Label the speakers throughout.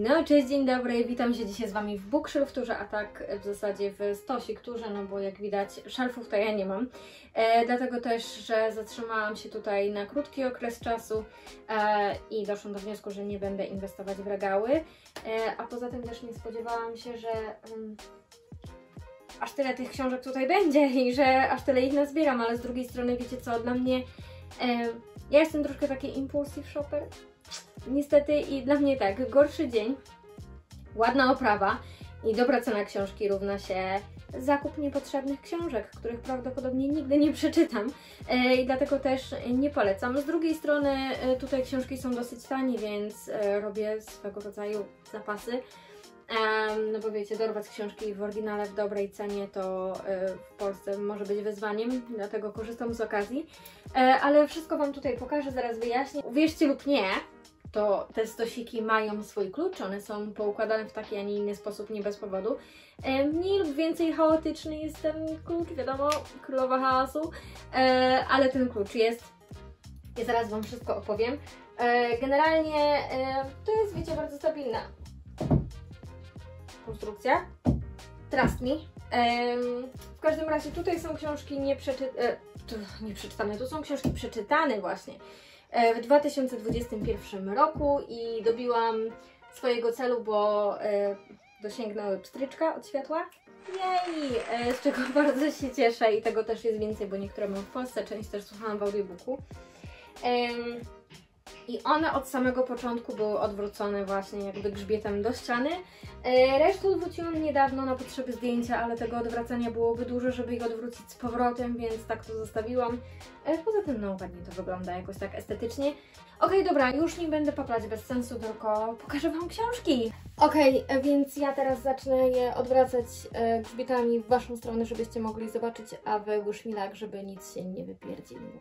Speaker 1: No, cześć, dzień dobry, witam się dzisiaj z Wami w Bookshelfturze, a tak w zasadzie w stosik-turze, no bo jak widać szelfów to ja nie mam. Dlatego też, że zatrzymałam się tutaj na krótki okres czasu i doszłam do wniosku, że nie będę inwestować w regały. A poza tym też nie spodziewałam się, że aż tyle tych książek tutaj będzie i że aż tyle ich nazbieram, ale z drugiej strony wiecie co, dla mnie ja jestem troszkę taki impulsive shopper. Niestety i dla mnie tak, gorszy dzień, ładna oprawa i dobra cena książki równa się zakup niepotrzebnych książek, których prawdopodobnie nigdy nie przeczytam i dlatego też nie polecam. Z drugiej strony tutaj książki są dosyć tanie, więc robię swego rodzaju zapasy. No bo wiecie, dorwać książki w oryginale w dobrej cenie to w Polsce może być wyzwaniem, dlatego korzystam z okazji. Ale wszystko Wam tutaj pokażę, zaraz wyjaśnię. Uwierzcie lub nie, to te stosiki mają swój klucz, one są poukładane w taki, a nie inny sposób, nie bez powodu. Mniej lub więcej chaotyczny jest ten klucz, wiadomo, królowa chaosu, ale ten klucz jest. Ja zaraz Wam wszystko opowiem. Generalnie to jest, wiecie, bardzo stabilna konstrukcja. Trust me. W każdym razie tutaj są książki nieprzeczytane, tu są książki przeczytane właśnie w 2021 roku i dobiłam swojego celu, bo dosięgnęły pstryczka od światła. Jej! Z czego bardzo się cieszę i tego też jest więcej, bo niektóre mam w Polsce, część też słuchałam w audiobooku. I one od samego początku były odwrócone właśnie jakby grzbietem do ściany. Resztę odwróciłam niedawno na potrzeby zdjęcia, ale tego odwracania byłoby dużo, żeby je odwrócić z powrotem, więc tak to zostawiłam. Poza tym no ładnie to wygląda jakoś tak estetycznie. Okej, dobra, już nie będę paplać bez sensu, tylko pokażę Wam książki. Okej, więc ja teraz zacznę je odwracać grzbietami w Waszą stronę, żebyście mogli zobaczyć, a Wy już mi tak, żeby nic się nie wypierdzieliło.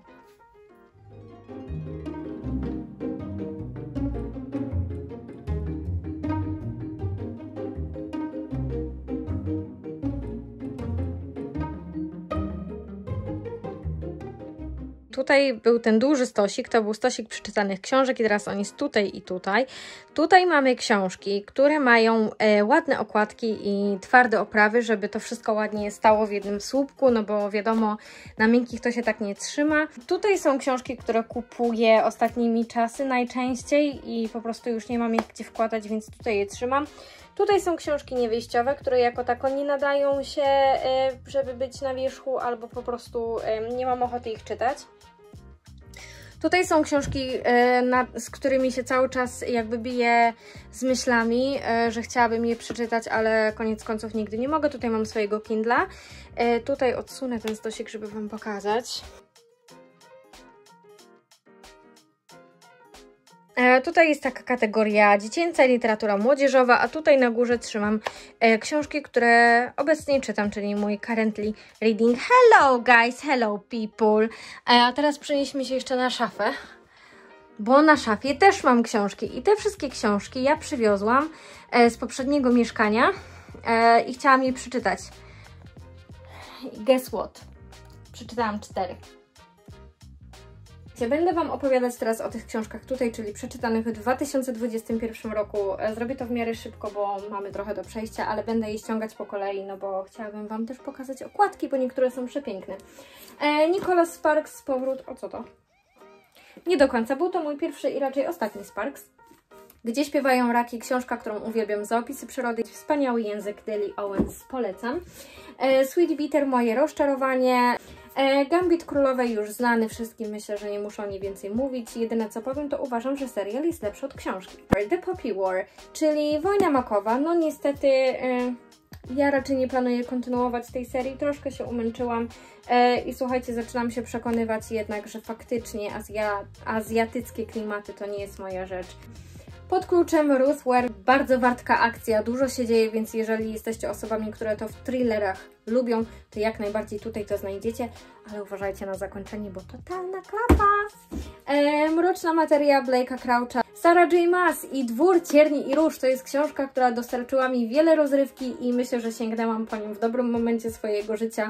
Speaker 1: Tutaj był ten duży stosik, to był stosik przeczytanych książek i teraz on jest tutaj i tutaj. Tutaj mamy książki, które mają ładne okładki i twarde oprawy, żeby to wszystko ładnie stało w jednym słupku, no bo wiadomo, na miękkich to się tak nie trzyma. Tutaj są książki, które kupuję ostatnimi czasy najczęściej i po prostu już nie mam ich gdzie wkładać, więc tutaj je trzymam. Tutaj są książki niewyjściowe, które jako tako nie nadają się, żeby być na wierzchu, albo po prostu nie mam ochoty ich czytać. Tutaj są książki, z którymi się cały czas jakby biję z myślami, że chciałabym je przeczytać, ale koniec końców nigdy nie mogę. Tutaj mam swojego Kindla. Tutaj odsunę ten stosik, żeby Wam pokazać. Tutaj jest taka kategoria dziecięca, literatura młodzieżowa, a tutaj na górze trzymam książki, które obecnie czytam, czyli mój currently reading. Hello guys, hello people. A teraz przenieśmy się jeszcze na szafę, bo na szafie też mam książki i te wszystkie książki ja przywiozłam z poprzedniego mieszkania i chciałam je przeczytać. Guess what? Przeczytałam 4. Będę Wam opowiadać teraz o tych książkach tutaj, czyli przeczytanych w 2021 roku. Zrobię to w miarę szybko, bo mamy trochę do przejścia, ale będę je ściągać po kolei, no bo chciałabym Wam też pokazać okładki, bo niektóre są przepiękne. Nicholas Sparks, Powrót, o co to? Nie do końca, był to mój pierwszy i raczej ostatni Sparks. Gdzie śpiewają raki, książka, którą uwielbiam za opisy przyrody, wspaniały język, Deli Owens, polecam. Sweet Bitter, moje rozczarowanie. Gambit Królowej już znany wszystkim, myślę, że nie muszę o niej więcej mówić. Jedyne co powiem, to uważam, że serial jest lepszy od książki. The Poppy War, czyli Wojna Makowa. No niestety ja raczej nie planuję kontynuować tej serii, troszkę się umęczyłam i słuchajcie, zaczynam się przekonywać jednak, że faktycznie azjatyckie klimaty to nie jest moja rzecz. Pod kluczem Ruth Ware, bardzo wartka akcja, dużo się dzieje, więc jeżeli jesteście osobami, które to w thrillerach lubią, to jak najbardziej tutaj to znajdziecie, ale uważajcie na zakończenie, bo totalna klapa. Mroczna materia Blake'a Croucha, Sarah J. Maas i Dwór Cierni i Róż to jest książka, która dostarczyła mi wiele rozrywki i myślę, że sięgnęłam po nią w dobrym momencie swojego życia.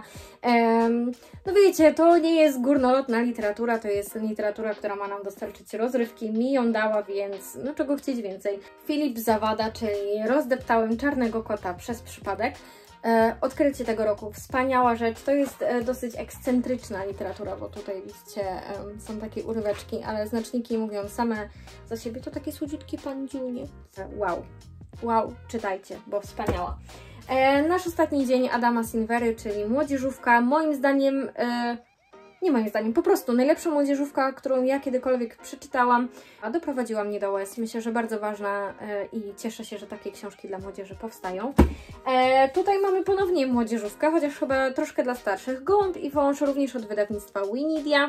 Speaker 1: No wiecie, to nie jest górnolotna literatura, to jest literatura, która ma nam dostarczyć rozrywki, mi ją dała, więc no czego chcieć więcej. Filip Zawada, czyli Rozdeptałem czarnego kota przez przypadek. Odkrycie tego roku, wspaniała rzecz, to jest dosyć ekscentryczna literatura, bo tutaj widzicie są takie uryweczki, ale znaczniki mówią same za siebie, to takie słodziutkie pandziunie. Wow, czytajcie, bo wspaniała. Nasz ostatni dzień Adama Sinvery, czyli młodzieżówka, moim zdaniem, nie moim zdaniem, po prostu najlepsza młodzieżówka, którą ja kiedykolwiek przeczytałam, a doprowadziła mnie do łez. Myślę, że bardzo ważna i cieszę się, że takie książki dla młodzieży powstają. Tutaj mamy ponownie młodzieżówkę, chociaż chyba troszkę dla starszych. Gołąb i wąż, również od wydawnictwa Winidia.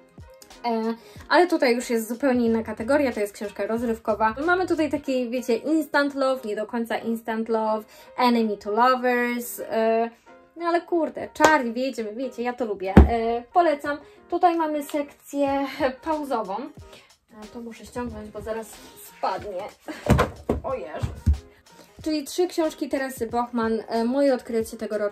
Speaker 1: Ale tutaj już jest zupełnie inna kategoria, to jest książka rozrywkowa. Mamy tutaj takie, wiecie, instant love, nie do końca instant love, enemy to lovers, no ale kurde, Charlie, wiecie, ja to lubię. Polecam. Tutaj mamy sekcję pauzową. To muszę ściągnąć, bo zaraz spadnie. O Jezu. Czyli 3 książki Teresy Bochman, moje odkrycie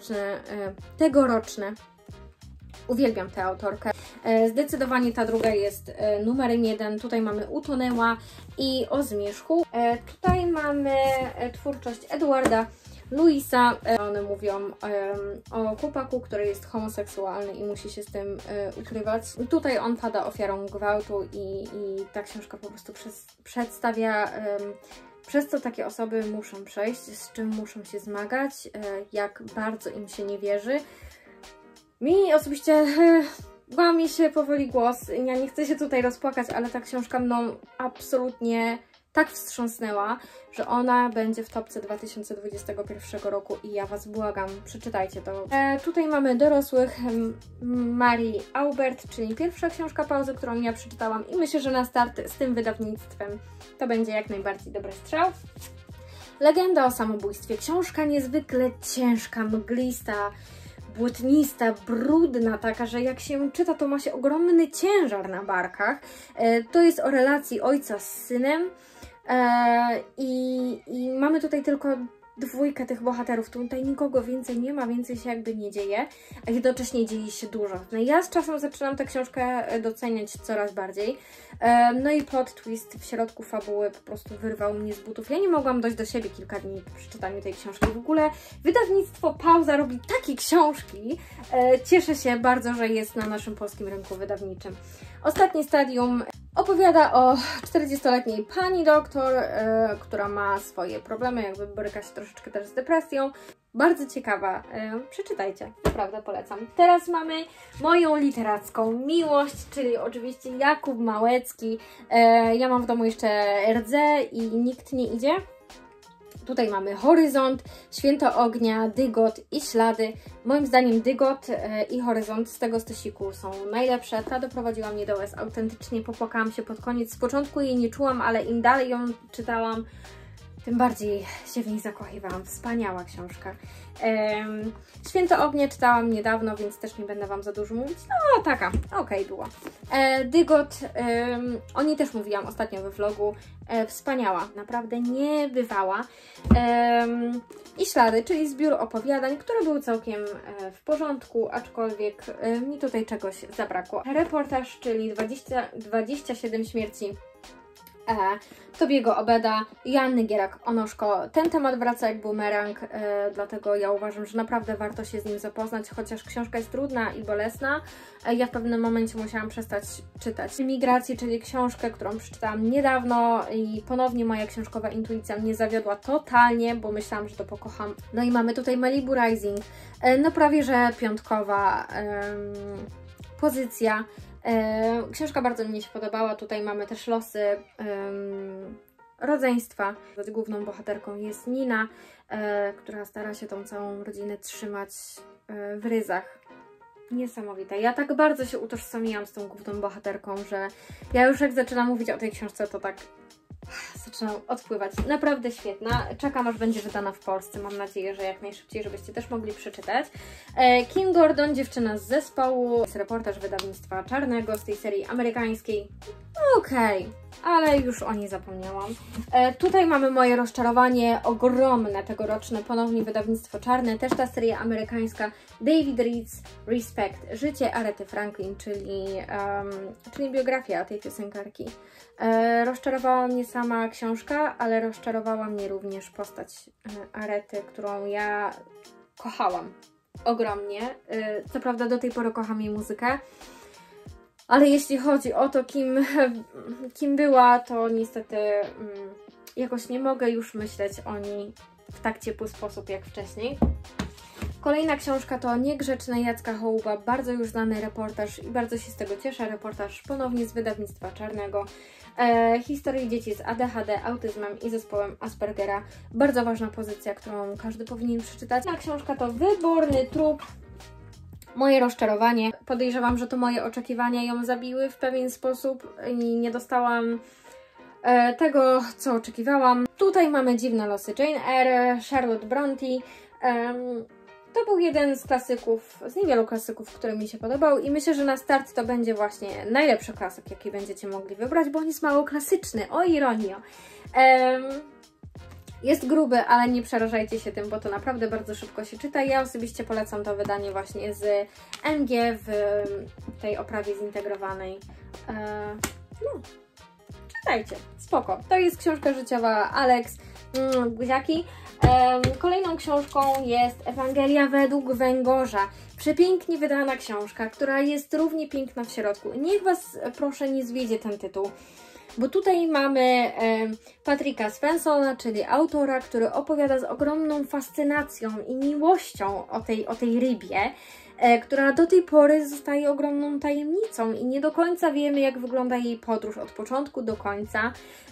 Speaker 1: tegoroczne. Uwielbiam tę autorkę. Zdecydowanie ta druga jest numerem 1. Tutaj mamy Utonęła i O zmierzchu. Tutaj mamy twórczość Edwarda Louisa. One mówią o chłopaku, który jest homoseksualny i musi się z tym ukrywać. Tutaj on pada ofiarą gwałtu i ta książka po prostu przedstawia przez co takie osoby muszą przejść, z czym muszą się zmagać, jak bardzo im się nie wierzy. Mi osobiście łamie się powoli głos, ja nie chcę się tutaj rozpłakać, ale ta książka mną absolutnie tak wstrząsnęła, że ona będzie w topce 2021 roku i ja Was błagam, przeczytajcie to. Tutaj mamy dorosłych Marii Aubert, czyli pierwsza książka pauzy, którą ja przeczytałam i myślę, że na start z tym wydawnictwem to będzie jak najbardziej dobry strzał. Legenda o samobójstwie. Książka niezwykle ciężka, mglista, błotnista, brudna, taka, że jak się czyta, to ma się ogromny ciężar na barkach. To jest o relacji ojca z synem i mamy tutaj tylko 2 tych bohaterów. Tutaj nikogo więcej nie ma, więcej się jakby nie dzieje, a jednocześnie dzieje się dużo. No ja z czasem zaczynam tę książkę doceniać coraz bardziej. No i plot twist w środku fabuły po prostu wyrwał mnie z butów. Ja nie mogłam dojść do siebie kilka dni po przeczytaniu tej książki. W ogóle wydawnictwo Pauza robi takie książki. Cieszę się bardzo, że jest na naszym polskim rynku wydawniczym. Ostatnie stadium opowiada o 40-letniej pani doktor, która ma swoje problemy, jakby boryka się troszeczkę też z depresją. Bardzo ciekawa, przeczytajcie, naprawdę polecam. Teraz mamy moją literacką miłość, czyli oczywiście Jakub Małecki. Ja mam w domu jeszcze Rdze i Nikt nie idzie. Tutaj mamy Horyzont, Święto ognia, Dygot i Ślady. Moim zdaniem Dygot i Horyzont z tego stosiku są najlepsze. Ta doprowadziła mnie do łez, autentycznie popłakałam się pod koniec. Z początku jej nie czułam, ale im dalej ją czytałam, tym bardziej się w niej zakochiwałam. Wspaniała książka. Święto ognia czytałam niedawno, więc też nie będę Wam za dużo mówić. No taka, okej, była. Dygot, o niej też mówiłam ostatnio we vlogu. Wspaniała, naprawdę niebywała. I Ślady, czyli zbiór opowiadań, który był całkiem w porządku, aczkolwiek mi tutaj czegoś zabrakło. Reportaż, czyli 27 śmierci Tobiego Obeda, Joanny Gierak-Onoszko. Ten temat wraca jak bumerang, dlatego ja uważam, że naprawdę warto się z nim zapoznać, chociaż książka jest trudna i bolesna. Ja w pewnym momencie musiałam przestać czytać Migrację, czyli książkę, którą przeczytałam niedawno i ponownie moja książkowa intuicja mnie zawiodła totalnie, bo myślałam, że to pokocham. No i mamy tutaj Malibu Rising, no prawie że piątkowa pozycja. Książka bardzo mnie się podobała. Tutaj mamy też losy rodzeństwa. Główną bohaterką jest Nina, która stara się tą całą rodzinę trzymać w ryzach. Niesamowite. Ja tak bardzo się utożsamiłam z tą główną bohaterką, że ja już jak zaczynam mówić o tej książce, to tak zaczynam odpływać. Naprawdę świetna. Czekam, aż będzie wydana w Polsce. Mam nadzieję, że jak najszybciej, żebyście też mogli przeczytać. Kim Gordon, Dziewczyna z zespołu. Jest reportaż wydawnictwa Czarnego z tej serii amerykańskiej. Okej. ale już o niej zapomniałam. Tutaj mamy moje rozczarowanie ogromne, tegoroczne, ponownie wydawnictwo czarne, też ta seria amerykańska, David Reed's Respect, życie Arety Franklin, czyli biografia tej piosenkarki. Rozczarowała mnie sama książka, ale rozczarowała mnie również postać Arety, którą ja kochałam ogromnie. Co prawda do tej pory kocham jej muzykę, ale jeśli chodzi o to, kim była, to niestety jakoś nie mogę już myśleć o niej w tak ciepły sposób jak wcześniej. Kolejna książka to Niegrzeczne Jacka Hołuba, bardzo już znany reportaż i bardzo się z tego cieszę. Reportaż ponownie z wydawnictwa czarnego. Historii dzieci z ADHD, autyzmem i zespołem Aspergera. Bardzo ważna pozycja, którą każdy powinien przeczytać. Ta książka to Wyborny trup. Moje rozczarowanie. Podejrzewam, że to moje oczekiwania ją zabiły w pewien sposób i nie dostałam tego, co oczekiwałam. Tutaj mamy Dziwne losy Jane Eyre, Charlotte Bronte. To był jeden z klasyków, z niewielu klasyków, który mi się podobał i myślę, że na start to będzie właśnie najlepszy klasyk, jaki będziecie mogli wybrać, bo on jest mało klasyczny. O ironio! Jest gruby, ale nie przerażajcie się tym, bo to naprawdę bardzo szybko się czyta. Ja osobiście polecam to wydanie właśnie z MG w tej oprawie zintegrowanej. No, czytajcie, spoko. To jest książka życiowa Alex Guziaki. Kolejną książką jest Ewangelia według Węgorza. Przepięknie wydana książka, która jest równie piękna w środku. Niech Was proszę nie zwiedzie ten tytuł, bo tutaj mamy Patricka Svenssona, czyli autora, który opowiada z ogromną fascynacją i miłością o tej rybie, która do tej pory zostaje ogromną tajemnicą i nie do końca wiemy, jak wygląda jej podróż od początku do końca.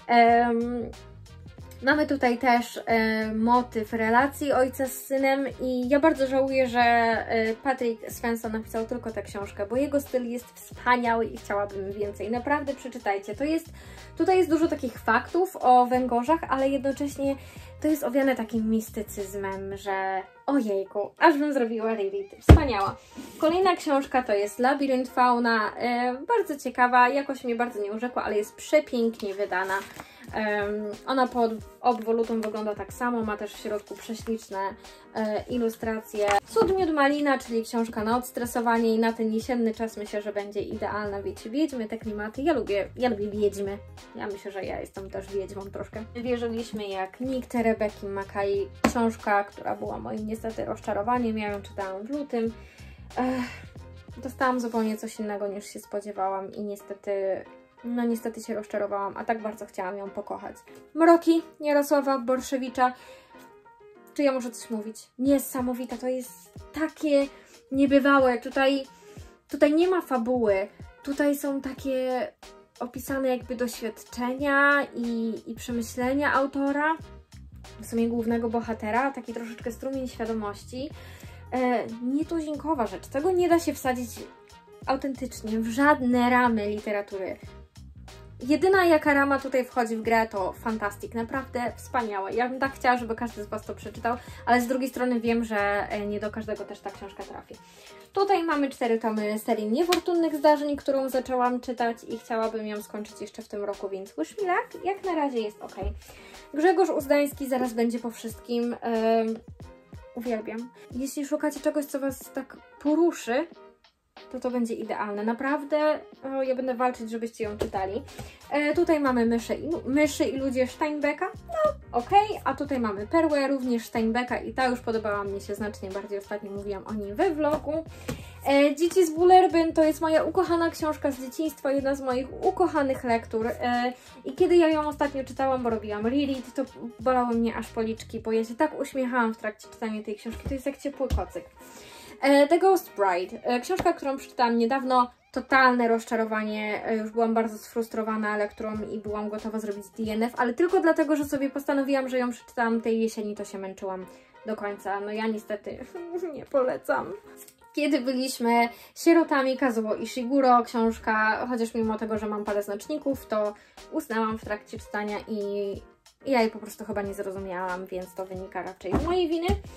Speaker 1: Mamy tutaj też motyw relacji ojca z synem i ja bardzo żałuję, że Patrick Svensson napisał tylko tę książkę, bo jego styl jest wspaniały i chciałabym więcej. Naprawdę przeczytajcie. Tutaj jest dużo takich faktów o Węgorzach, ale jednocześnie to jest owiane takim mistycyzmem, że ojejku, aż bym zrobiła reread. Wspaniała. Kolejna książka to jest Labirynt Fauna. Bardzo ciekawa, jakoś mnie bardzo nie urzekła, ale jest przepięknie wydana. Ona pod obwolutą wygląda tak samo, ma też w środku prześliczne ilustracje. Cud Miód Malina, czyli książka na odstresowanie i na ten jesienny czas myślę, że będzie idealna. Wiecie, wiedźmy, te klimaty. Ja lubię wiedźmy. Ja myślę, że ja jestem też wiedźmą troszkę. Wierzyliśmy jak nikt, Rebeki Mackay. Książka, która była moim niestety rozczarowaniem. Ja ją czytałam w lutym. Dostałam zupełnie coś innego niż się spodziewałam i niestety się rozczarowałam, a tak bardzo chciałam ją pokochać. Mroki Jarosława Borszewicza. Czy ja muszę coś mówić? Niesamowita, to jest takie niebywałe. Tutaj nie ma fabuły. Tutaj są takie opisane jakby doświadczenia i przemyślenia autora, w sumie głównego bohatera, taki troszeczkę strumień świadomości. Nietuzinkowa rzecz. Tego nie da się wsadzić autentycznie w żadne ramy literatury. Jedyna jaka rama tutaj wchodzi w grę to Fantastic, naprawdę wspaniałe. Ja bym tak chciała, żeby każdy z Was to przeczytał, ale z drugiej strony wiem, że nie do każdego też ta książka trafi. Tutaj mamy 4 tomy serii Niefortunnych zdarzeń, którą zaczęłam czytać i chciałabym ją skończyć jeszcze w tym roku, więc wish me luck, jak na razie jest ok. Grzegorz Uzdański zaraz będzie po wszystkim. Uwielbiam. Jeśli szukacie czegoś, co Was tak poruszy, to będzie idealne. Naprawdę ja będę walczyć, żebyście ją czytali. Tutaj mamy myszy i ludzie Steinbecka. No, okej. A tutaj mamy Perłę, również Steinbecka i ta już podobała mi się znacznie bardziej. Ostatnio mówiłam o niej we vlogu. Dzieci z Bullerbyn to jest moja ukochana książka z dzieciństwa, jedna z moich ukochanych lektur. I kiedy ja ją ostatnio czytałam, bo robiłam reread, to bolały mnie aż policzki, bo ja się tak uśmiechałam w trakcie czytania tej książki. To jest jak ciepły kocyk. The Ghost Bride, książka, którą przeczytałam niedawno, totalne rozczarowanie, już byłam bardzo sfrustrowana lekturą i byłam gotowa zrobić DNF, ale tylko dlatego, że sobie postanowiłam, że ją przeczytałam tej jesieni, to się męczyłam do końca. No ja niestety nie polecam. Kiedy byliśmy sierotami, Kazuo Ishiguro, książka, chociaż mimo tego, że mam parę znaczników, to usnęłam w trakcie czytania i ja jej po prostu chyba nie zrozumiałam, więc to wynika raczej z mojej winy.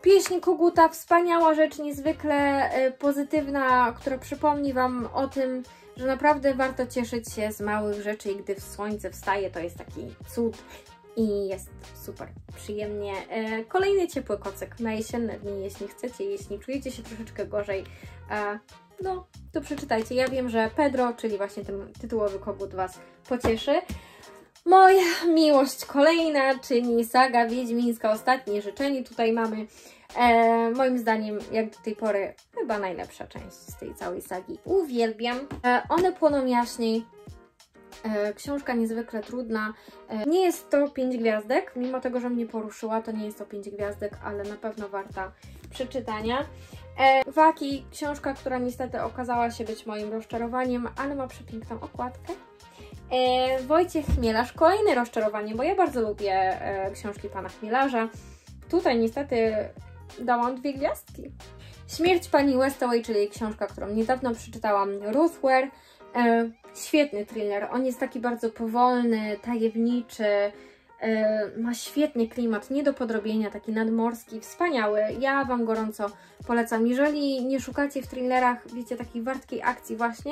Speaker 1: Pieśń Koguta, wspaniała rzecz, niezwykle pozytywna, która przypomni Wam o tym, że naprawdę warto cieszyć się z małych rzeczy i gdy słońce wstaje, to jest taki cud i jest super przyjemnie. Kolejny ciepły kocyk na jesienne dni, jeśli chcecie, jeśli czujecie się troszeczkę gorzej, no to przeczytajcie. Ja wiem, że Pedro, czyli właśnie ten tytułowy kogut Was pocieszy. Moja miłość kolejna, czyli saga wiedźmińska, ostatnie życzenie. Tutaj mamy, moim zdaniem, jak do tej pory, chyba najlepsza część z tej całej sagi. Uwielbiam. One płoną jaśniej. Książka niezwykle trudna. Nie jest to 5 gwiazdek, mimo tego, że mnie poruszyła, to nie jest to 5 gwiazdek, ale na pewno warta przeczytania. Waki, książka, która niestety okazała się być moim rozczarowaniem, ale ma przepiękną okładkę. Wojciech Chmielarz, kolejne rozczarowanie, bo ja bardzo lubię książki pana Chmielarza. Tutaj niestety dałam 2 gwiazdki. Śmierć pani Westaway, czyli książka, którą niedawno przeczytałam, Ruthware. Świetny thriller, on jest taki bardzo powolny, tajemniczy, ma świetny klimat, nie do podrobienia, taki nadmorski, wspaniały. Ja Wam gorąco polecam. Jeżeli nie szukacie w thrillerach, wiecie, takiej wartkiej akcji właśnie,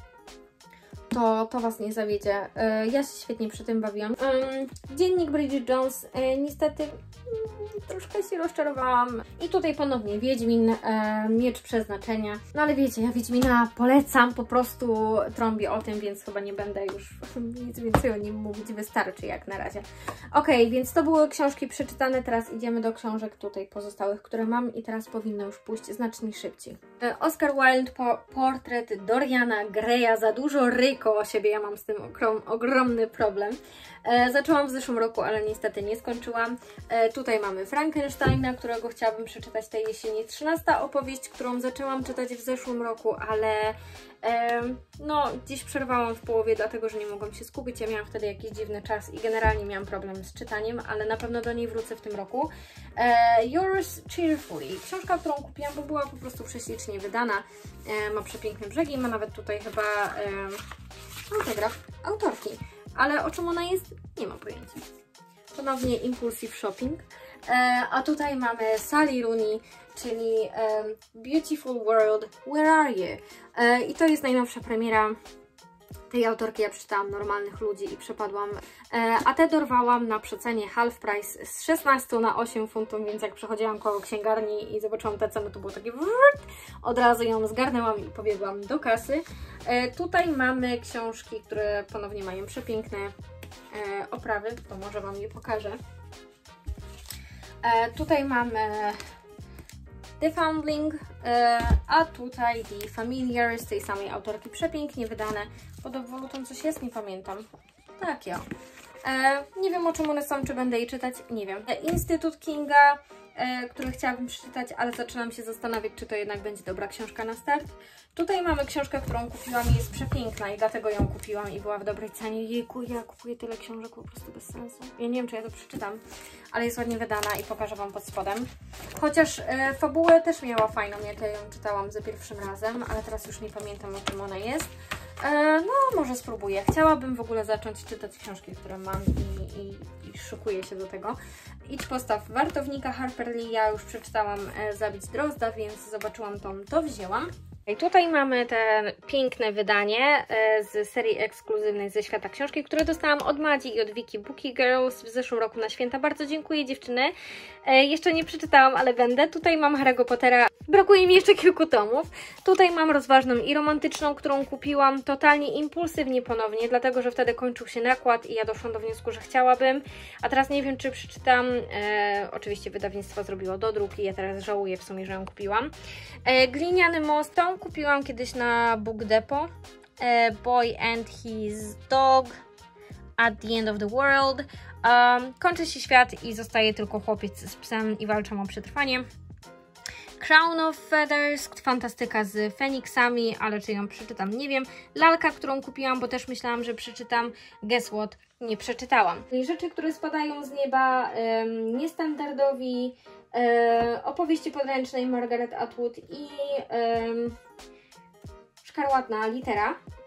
Speaker 1: to Was nie zawiedzie. Ja się świetnie przy tym bawiłam. Dziennik Bridget Jones, niestety troszkę się rozczarowałam. I tutaj ponownie Wiedźmin, Miecz Przeznaczenia. No ale wiecie, ja Wiedźmina polecam, po prostu trąbię o tym, więc chyba nie będę już nic więcej o nim mówić, wystarczy jak na razie. Ok, więc to były książki przeczytane, teraz idziemy do książek tutaj pozostałych, które mam i teraz powinno już pójść znacznie szybciej. Oscar Wilde, portret Doriana Greya, za dużo ryko o siebie, ja mam z tym ogromny problem. Zaczęłam w zeszłym roku, ale niestety nie skończyłam. Tutaj mamy Frankensteina, którego chciałabym przeczytać tej jesieni. 13. opowieść, którą zaczęłam czytać w zeszłym roku, ale no gdzieś przerwałam w połowie, dlatego że nie mogłam się skupić. Ja miałam wtedy jakiś dziwny czas i generalnie miałam problem z czytaniem, ale na pewno do niej wrócę w tym roku. Yours Cheerfully, książka, którą kupiłam, bo była po prostu prześlicznie wydana. Ma przepiękne brzegi, ma nawet tutaj chyba autograf autorki. Ale o czym ona jest? Nie mam pojęcia. Ponownie Impulsive Shopping. A tutaj mamy Sally Rooney, czyli Beautiful World, Where Are You? I to jest najnowsza premiera tej autorki. Ja przeczytałam Normalnych ludzi i przepadłam. A te dorwałam na przecenie half price z 16 na 8 funtów, więc jak przechodziłam koło księgarni i zobaczyłam tę cenę, to było takie od razu ją zgarnęłam i pobiegłam do kasy. Tutaj mamy książki, które ponownie mają przepiękne oprawy, to może Wam je pokażę. Tutaj mamy The Foundling, a tutaj The Familiar z tej samej autorki, przepięknie wydane. Pod obwolutą coś jest, nie pamiętam. Tak, ja. Nie wiem, o czym one są, czy będę je czytać, nie wiem. Instytut Kinga, który chciałabym przeczytać, ale zaczynam się zastanawiać, czy to jednak będzie dobra książka na start. Tutaj mamy książkę, którą kupiłam i jest przepiękna i dlatego ją kupiłam i była w dobrej cenie. Jejku, ja kupuję tyle książek po prostu bez sensu. Ja nie wiem, czy ja to przeczytam, ale jest ładnie wydana i pokażę Wam pod spodem. Chociaż fabułę też miała fajną, jak ja ją czytałam za pierwszym razem, ale teraz już nie pamiętam, o czym ona jest. No, może spróbuję. Chciałabym w ogóle zacząć czytać książki, które mam i szykuję się do tego. Idź postaw Wartownika Harper Lee. Ja już przeczytałam Zabić Drozda, więc zobaczyłam to wzięłam. I tutaj mamy te piękne wydanie z serii ekskluzywnej ze świata książki, które dostałam od Madzi i od Wiki Bookie Girls w zeszłym roku na święta. Bardzo dziękuję, dziewczyny. Jeszcze nie przeczytałam, ale będę. Tutaj mam Harry'ego Pottera. Brakuje mi jeszcze kilku tomów. Tutaj mam Rozważną i Romantyczną, którą kupiłam totalnie impulsywnie ponownie, dlatego że wtedy kończył się nakład i ja doszłam do wniosku, że chciałabym. A teraz nie wiem, czy przeczytam. Oczywiście wydawnictwo zrobiło dodruk i ja teraz żałuję w sumie, że ją kupiłam. Gliniany most, tą kupiłam kiedyś na Book Depot. Boy and His Dog at the End of the World. Kończy się świat i zostaje tylko chłopiec z psem i walczą o przetrwanie. Crown of Feathers, fantastyka z Feniksami, ale czy ją przeczytam, nie wiem. Lalka, którą kupiłam, bo też myślałam, że przeczytam. Guess what? Nie przeczytałam. Rzeczy, które spadają z nieba, niestandardowi, opowieści podręcznej Margaret Atwood i Szkarłatna litera.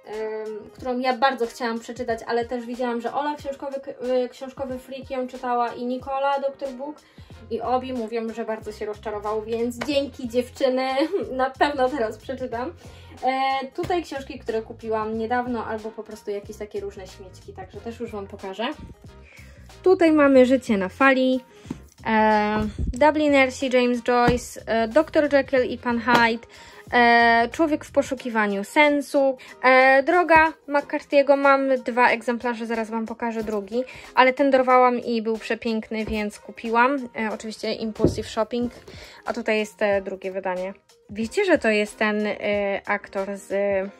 Speaker 1: którą ja bardzo chciałam przeczytać, ale też widziałam, że Ola książkowy freak ją czytała i Nikola Dr. Book i obie mówią, że bardzo się rozczarowały, więc dzięki dziewczyny, na pewno teraz przeczytam. Tutaj książki, które kupiłam niedawno, albo po prostu jakieś takie różne śmieczki, także też już Wam pokażę. Tutaj mamy Życie na fali, Dublinersi James Joyce, Dr. Jekyll i Pan Hyde, Człowiek w poszukiwaniu sensu, Droga McCarthy'ego. Mam 2 egzemplarze, zaraz Wam pokażę drugi, ale ten dorwałam i był przepiękny, więc kupiłam. Oczywiście Impulsive Shopping, a tutaj jest drugie wydanie. Wiecie, że to jest ten aktor z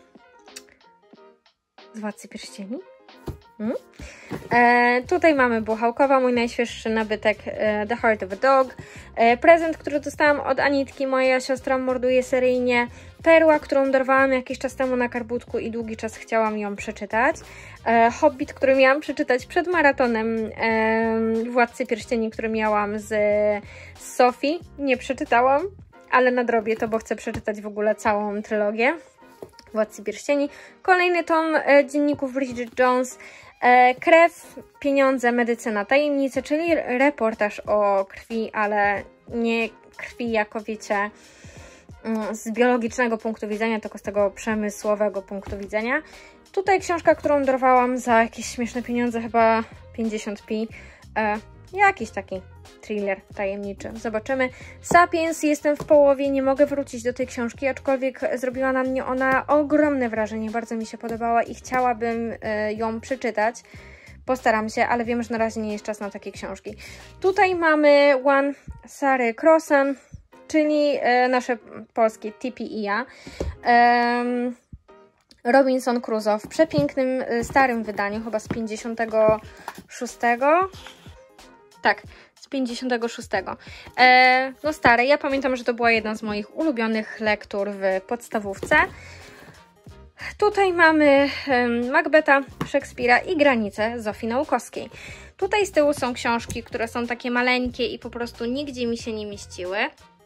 Speaker 1: Władcy Pierścieni? Tutaj mamy Buchałkowa, mój najświeższy nabytek, The Heart of a Dog. Prezent, który dostałam od Anitki, moja siostra morduje seryjnie. Perła, którą dorwałam jakiś czas temu na Karbutku i długi czas chciałam ją przeczytać. Hobbit, który miałam przeczytać przed maratonem Władcy Pierścieni, który miałam z Sophie. Nie przeczytałam, ale nadrobię to, bo chcę przeczytać w ogóle całą trylogię Władcy Pierścieni. Kolejny tom dzienników Bridget Jones. Krew, pieniądze, medycyna, tajemnice, czyli reportaż o krwi, ale nie krwi jako wiecie z biologicznego punktu widzenia, tylko z tego przemysłowego punktu widzenia. Tutaj książka, którą dorwałam za jakieś śmieszne pieniądze, chyba 50p. Jakiś taki thriller tajemniczy. Zobaczymy. Sapiens, jestem w połowie, nie mogę wrócić do tej książki, aczkolwiek zrobiła na mnie ona ogromne wrażenie, bardzo mi się podobała i chciałabym ją przeczytać. Postaram się, ale wiem, że na razie nie jest czas na takie książki. Tutaj mamy One Sary Crossan, czyli nasze polskie Tipi i ja. Robinson Crusoe w przepięknym, starym wydaniu, chyba z 56. Tak, z 56. No stare, ja pamiętam, że to była jedna z moich ulubionych lektur w podstawówce. Tutaj mamy Macbeta Szekspira i Granice Zofii Nałkowskiej. Tutaj z tyłu są książki, które są takie maleńkie i po prostu nigdzie mi się nie mieściły.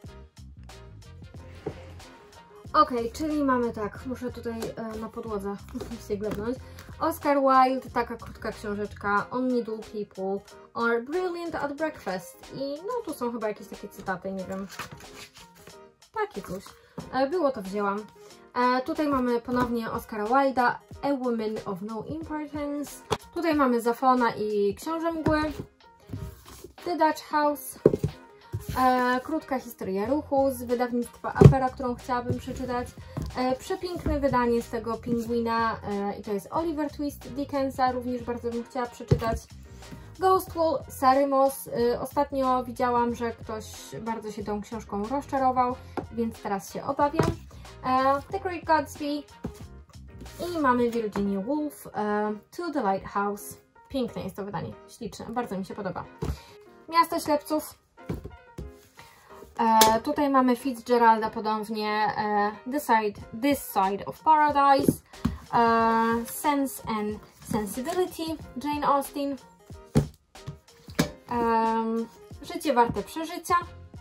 Speaker 1: Czyli mamy tak, muszę tutaj na podłodze się glebnąć. Oscar Wilde, taka krótka książeczka, Only Dull People, or Brilliant at Breakfast. I no tu są chyba jakieś takie cytaty, nie wiem. Takie coś. Było to wzięłam. Tutaj mamy ponownie Oscara Wilda, A Woman of No Importance. Tutaj mamy Zafona i Książę Mgły, The Dutch House. Krótka historia ruchu z wydawnictwa Afera, którą chciałabym przeczytać. Przepiękne wydanie z tego pingwina i to jest Oliver Twist Dickensa, również bardzo bym chciała przeczytać. Ghost Wall, Sary Moss. Ostatnio widziałam, że ktoś bardzo się tą książką rozczarował, więc teraz się obawiam. The Great Gatsby i mamy Virginia Woolf, To the Lighthouse. Piękne jest to wydanie, śliczne, bardzo mi się podoba. Miasto Ślepców. Tutaj mamy Fitzgeralda ponownie, This Side of Paradise, Sense and Sensibility, Jane Austen, Życie warte przeżycia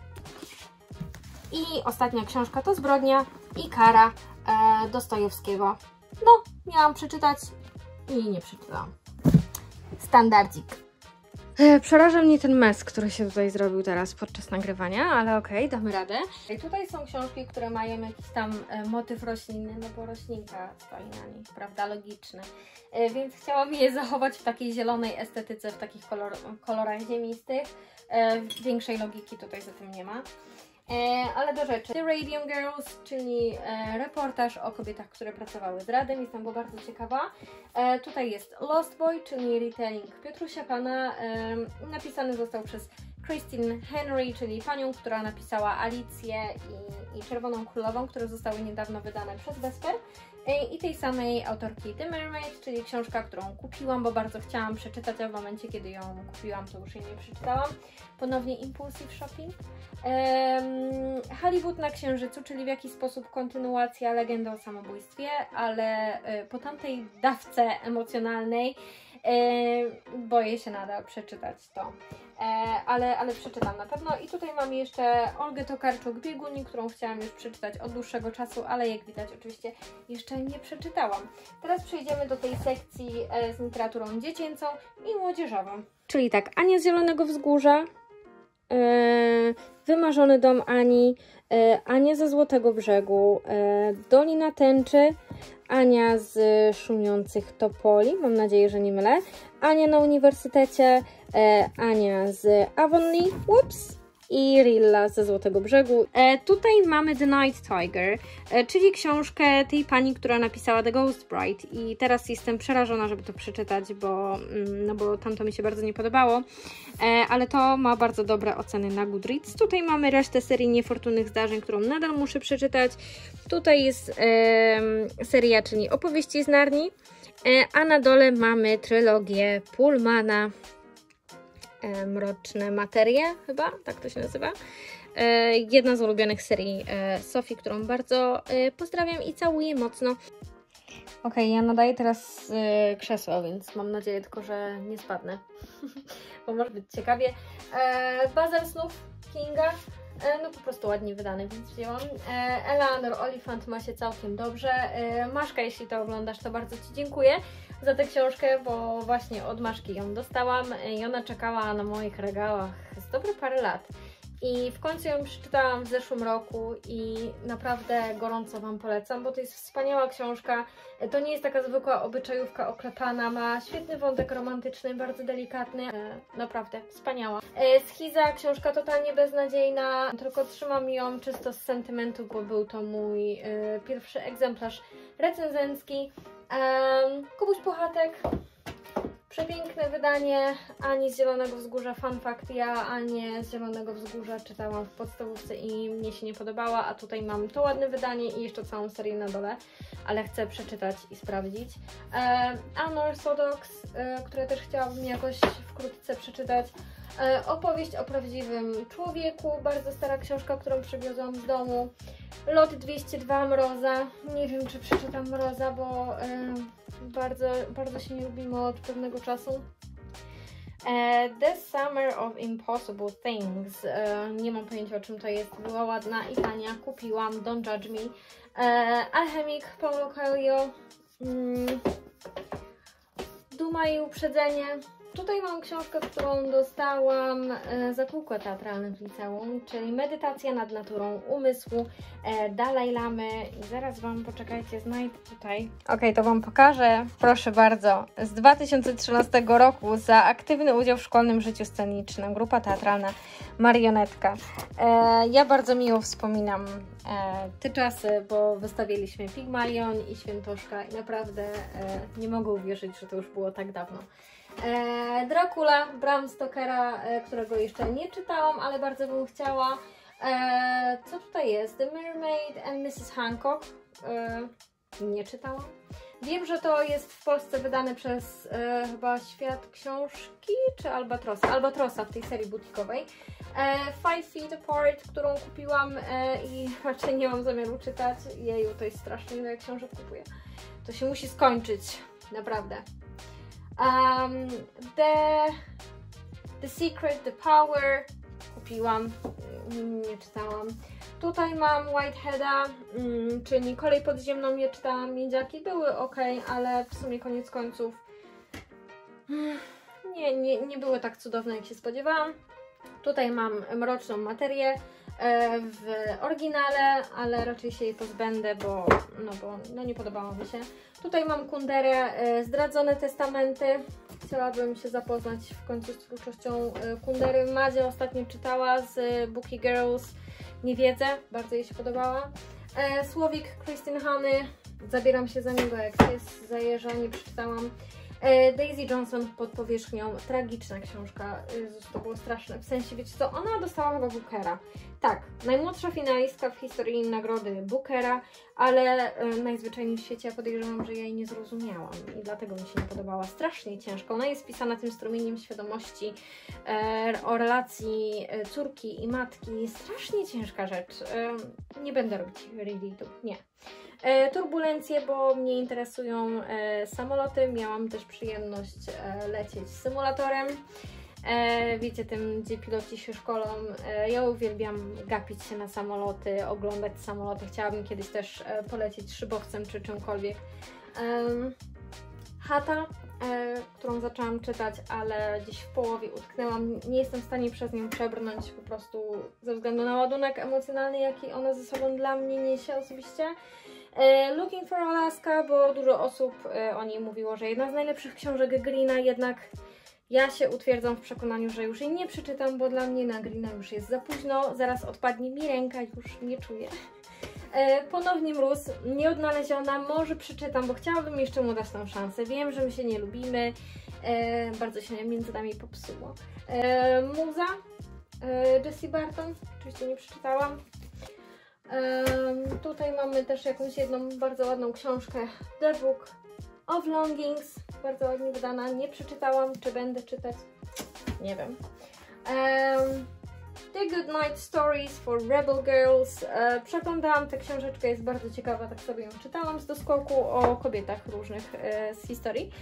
Speaker 1: i ostatnia książka to Zbrodnia i kara Dostojewskiego. No, miałam przeczytać i nie przeczytałam. Standardzik. Przeraża mnie ten mes, który się tutaj zrobił teraz podczas nagrywania, ale okej, damy radę. I tutaj są książki, które mają jakiś tam motyw roślinny, no bo roślinka stoi na nich, prawda, logiczny. Więc chciałam je zachować w takiej zielonej estetyce, w takich kolorach ziemistych. Większej logiki tutaj za tym nie ma. Ale do rzeczy. The Radium Girls, czyli reportaż o kobietach, które pracowały z Radem. Jestem go bardzo ciekawa. Tutaj jest Lost Boy, czyli retelling Piotrusia Pana. Napisany został przez Christine Henry, czyli panią, która napisała Alicję i Czerwoną Królową, które zostały niedawno wydane przez Vesper. I tej samej autorki The Mermaid, czyli książka, którą kupiłam, bo bardzo chciałam przeczytać, a w momencie, kiedy ją kupiłam, to już jej nie przeczytałam. Ponownie Impulsive Shopping. Hollywood na Księżycu, czyli w jakiś sposób kontynuacja Legendy o samobójstwie, ale po tamtej dawce emocjonalnej boję się nadal przeczytać to. ale przeczytam na pewno. I tutaj mam jeszcze Olgę Tokarczuk-Bieguni, którą chciałam już przeczytać od dłuższego czasu, ale jak widać oczywiście jeszcze nie przeczytałam. Teraz przejdziemy do tej sekcji z literaturą dziecięcą i młodzieżową. Czyli tak, Ania z Zielonego Wzgórza, Wymarzony dom Ani, Ania ze Złotego Brzegu, Dolina Tęczy, Ania z Szumiących Topoli, mam nadzieję, że nie mylę, Ania na Uniwersytecie, Ania z Avonlea, i Rilla ze Złotego Brzegu. Tutaj mamy The Night Tiger, czyli książkę tej pani, która napisała The Ghost Bride i teraz jestem przerażona, żeby to przeczytać, bo tamto mi się bardzo nie podobało, ale to ma bardzo dobre oceny na Goodreads. Tutaj mamy resztę serii Niefortunnych Zdarzeń, którą nadal muszę przeczytać. Tutaj jest seria, czyli Opowieści z Narni, a na dole mamy trylogię Pullmana, Mroczne Materie, chyba, tak to się nazywa. Jedna z ulubionych serii Sofii, którą bardzo pozdrawiam i całuję mocno. Okej, ja nadaję teraz krzesło, więc mam nadzieję tylko, że nie spadnę, bo może być ciekawie. Bazar snów Kinga, no po prostu ładnie wydany, więc wzięłam. Eleanor Oliphant ma się całkiem dobrze. Maszka, jeśli to oglądasz, to bardzo Ci dziękuję za tę książkę, bo właśnie od Maszki ją dostałam i ona czekała na moich regałach z dobre parę lat. I w końcu ją przeczytałam w zeszłym roku i naprawdę gorąco Wam polecam, bo to jest wspaniała książka. To nie jest taka zwykła obyczajówka oklepana, ma świetny wątek romantyczny, bardzo delikatny, naprawdę wspaniała. Schiza, książka totalnie beznadziejna, tylko trzymam ją czysto z sentymentu, bo był to mój pierwszy egzemplarz recenzencki. Kubuś Puchatek. Przepiękne wydanie Ani z Zielonego Wzgórza. Fun fact, ja Anię z Zielonego Wzgórza czytałam w podstawówce i mnie się nie podobała, a tutaj mam to ładne wydanie i jeszcze całą serię na dole, ale chcę przeczytać i sprawdzić. Unorthodox, które też chciałabym jakoś wkrótce przeczytać. Opowieść o prawdziwym człowieku, bardzo stara książka, którą przywiozłam z domu. Lot 202 Mroza. Nie wiem, czy przeczytam Mroza, bo bardzo się nie lubimy od pewnego czasu. The Summer of Impossible Things. Nie mam pojęcia, o czym to jest. Była ładna i tania. Kupiłam. Don't Judge Me. Alchemik Paulo Coelho. Duma i uprzedzenie. Tutaj mam książkę, którą dostałam za kółko teatralne w liceum, czyli Medytacja nad naturą umysłu Dalaj Lamy. I zaraz Wam, poczekajcie, znajdę tutaj. Okej, to Wam pokażę, proszę bardzo. Z 2013 roku za aktywny udział w szkolnym życiu scenicznym. Grupa teatralna Marionetka. Ja bardzo miło wspominam te czasy, bo wystawiliśmy Pigmalion i Świętoszka i naprawdę nie mogę uwierzyć, że to już było tak dawno. Dracula Bram Stokera, którego jeszcze nie czytałam, ale bardzo bym chciała. Co tutaj jest? The Mermaid and Mrs. Hancock. Nie czytałam. Wiem, że to jest w Polsce wydane przez chyba Świat Książki czy Albatrosa. Albatrosa w tej serii butikowej. Five Feet Apart, którą kupiłam i raczej nie mam zamiaru czytać. Jeju, to jest strasznie, ile książek kupuję. To się musi skończyć, naprawdę. The Secret, The Power kupiłam, nie czytałam. Tutaj mam Whiteheada, czyli Kolej Podziemną, nie czytałam. Miedziaki były ok, ale w sumie koniec końców nie były tak cudowne, jak się spodziewałam. Tutaj mam Mroczną Materię w oryginale, ale raczej się jej pozbędę, bo nie podobało mi się. Tutaj mam Kunderę, Zdradzone Testamenty. Chciałabym się zapoznać w końcu z twórczością Kundery. Madzia ostatnio czytała z Bookie Girls Niewiedzę, bardzo jej się podobała. Słowik Christine Hany, zabieram się za niego, jak jest zajeżdża, nie przeczytałam. Daisy Johnson Pod powierzchnią, tragiczna książka, to było straszne, w sensie, wiecie co, ona dostała chyba Bookera. Tak, najmłodsza finalistka w historii nagrody Bookera, ale najzwyczajniej w świecie ja podejrzewam, że ja jej nie zrozumiałam i dlatego mi się nie podobała. Strasznie ciężka, ona jest pisana tym strumieniem świadomości o relacji córki i matki, strasznie ciężka rzecz. Nie będę robić rereadu, nie. Turbulencje, bo mnie interesują samoloty. Miałam też przyjemność lecieć symulatorem. Wiecie, tym, gdzie piloci się szkolą. Ja uwielbiam gapić się na samoloty, oglądać samoloty. Chciałabym kiedyś też polecieć szybowcem czy czymkolwiek. Chata, którą zaczęłam czytać, ale gdzieś w połowie utknęłam. Nie jestem w stanie przez nią przebrnąć po prostu ze względu na ładunek emocjonalny, jaki ona ze sobą dla mnie niesie osobiście. Looking for Alaska, bo dużo osób o niej mówiło, że jedna z najlepszych książek Greena, jednak ja się utwierdzam w przekonaniu, że już jej nie przeczytam, bo dla mnie na Greena już jest za późno, zaraz odpadnie mi ręka, już nie czuję. Ponownie Mróz, Nieodnaleziona, może przeczytam, bo chciałabym jeszcze mu dać tą szansę. Wiem, że my się nie lubimy, bardzo się między nami popsuło. Muza, Jessie Barton, oczywiście nie przeczytałam. Tutaj mamy też jakąś jedną bardzo ładną książkę, The Book of Longings, bardzo ładnie wydana, nie przeczytałam, czy będę czytać, nie wiem. The Good Night Stories for Rebel Girls. Przeglądałam tę książeczkę, jest bardzo ciekawa, tak sobie ją czytałam z doskoku o kobietach różnych z historii.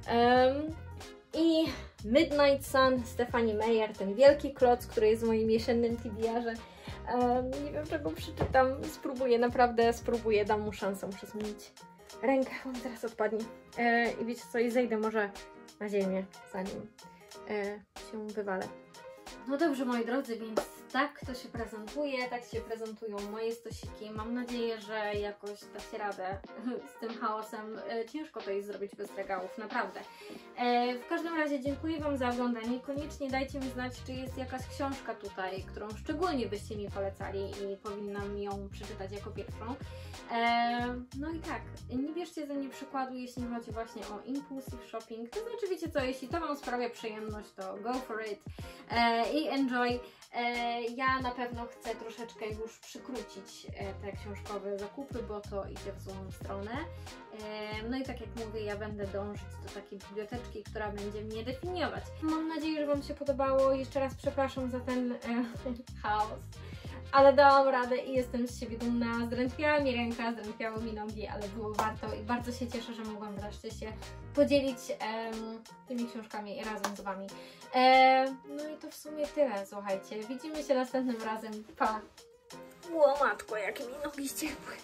Speaker 1: I Midnight Sun, Stephanie Meyer, ten wielki kloc, który jest w moim jesiennym TBR-ze. Nie wiem, czego przeczytam, spróbuję, naprawdę spróbuję, dam mu szansę, muszę zmienić rękę, on teraz odpadnie. I wiecie co, i zejdę może na ziemię, zanim się wywalę. No dobrze, moi drodzy, więc tak to się prezentuje, tak się prezentują moje stosiki. Mam nadzieję, że jakoś dacie radę z tym chaosem. Ciężko to jest zrobić bez regałów, naprawdę. W każdym razie dziękuję Wam za oglądanie. Koniecznie dajcie mi znać, czy jest jakaś książka tutaj, którą szczególnie byście mi polecali i powinnam ją przeczytać jako pierwszą. No i tak, nie bierzcie ze mnie przykładu, jeśli chodzi właśnie o impulsive shopping. To znaczy, wiecie co, jeśli to Wam sprawia przyjemność, to go for it i enjoy. Ja na pewno chcę troszeczkę już przykrócić te książkowe zakupy, bo to idzie w złą stronę. No i tak jak mówię, ja będę dążyć do takiej biblioteczki, która będzie mnie definiować. Mam nadzieję, że Wam się podobało. Jeszcze raz przepraszam za ten chaos. Ale dałam radę i jestem z siebie dumna. Zdrętwiała mi ręka, zdrętwiały mi nogi, ale było warto i bardzo się cieszę, że mogłam wreszcie się podzielić tymi książkami razem z Wami. No i to w sumie tyle, słuchajcie. Widzimy się następnym razem. Pa! Ło matko, jakie mi nogi ściekły.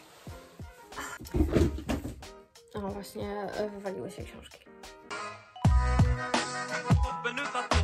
Speaker 1: O, właśnie wywaliły się książki.